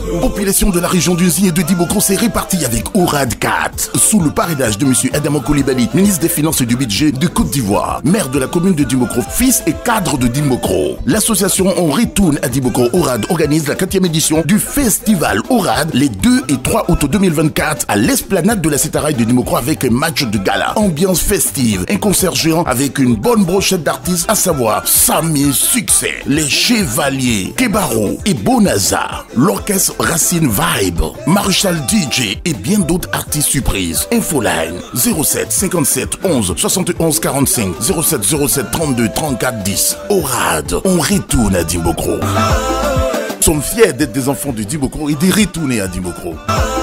Population de la région d'Unzi et de Dibokro s'est répartie avec Ourad 4, sous le parrainage de M. Adama Coulibaly, ministre des Finances et du Budget de Côte d'Ivoire, maire de la commune de Dibokro, fils et cadre de Dibokro. L'association On Retourne à Dibokro Ourad organise la 4e édition du festival Ourad les 2 et 3 août 2024 à l'esplanade de la Cétaraille de Dibokro avec un match de gala. Ambiance festive, un concert géant avec une bonne brochette d'artistes, à savoir Samy Succès, les Chevaliers, Kebaro et Bonazar, l'orchestre Racine Vibe, Maréchal DJ et bien d'autres artistes surprises. Infoline 07 57 11 71 45 07 07 32 34 10. Ourad, on retourne à Dibokro. Nous sommes fiers d'être des enfants de Dibokro et de retourner à Dibokro.